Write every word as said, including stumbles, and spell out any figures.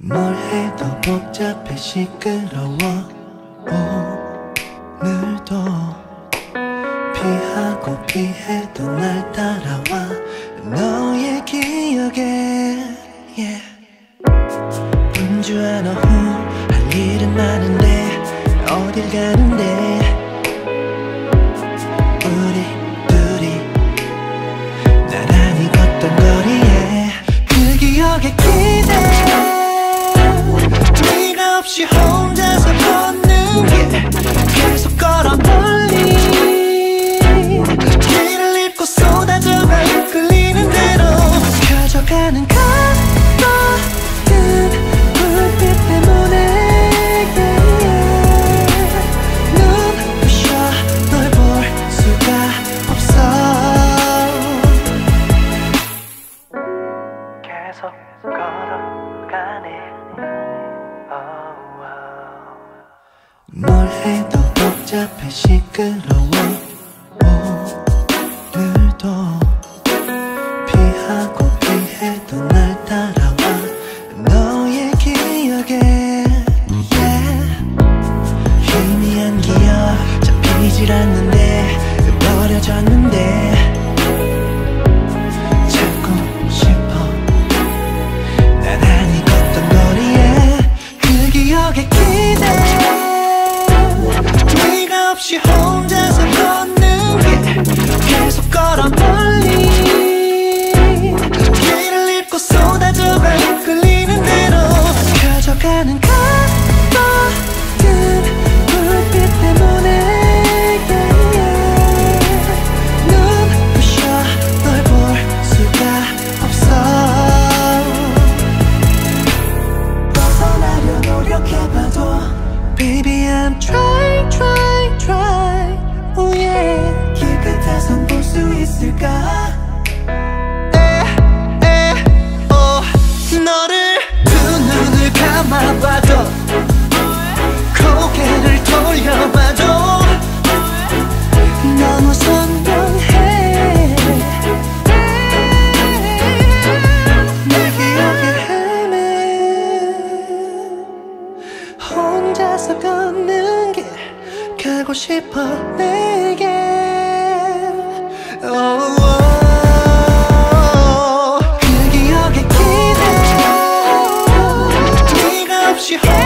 뭘 해도 복잡해 시끄러워. 오늘도 피하고 피해도 날 따라와 너의 기억에 yeah. 분주한 오후 할 일은 많은데 어딜 가는데 우리 둘이 나란히 걷던 거리에 그 기억에 기대 네가 없이 혼자서 걷는 게 계속 걸어 멀리 길을 잃고 쏟아져가 이끌리는 대로 켜져가는 가벼운 불빛 때문에 눈부셔 널 볼 수가 없어. 계속 걸어가네. 뭘 해도 복잡해 시끄러워. 오늘도 피하고 피해도 날 따라와 너의 기억에 yeah. 희미한 기억 잡히질 않는데 버려졌는데 찾고 싶어 나란히 걷던 거리에 그 기억에 기대 네가 없이 혼자서 걷는 게 계속 걸어 멀리 길을 잃고 쏟아져가 이끌리는 대로 켜져가는 가벼운 불빛 때문에 눈부셔 널 볼 수가 없어. 벗어나려 노력해봐도 Baby I'm trying trying trying oh yeah 길 끝에선 볼 수 있을까. 너를 두 눈을 감아봐도 고개를 돌려봐도 너무 선명해. 내 기억에 헤매 혼자서 걷는 길 가고 싶어 내게. oh, oh. 그 기억에 기대 네가 없이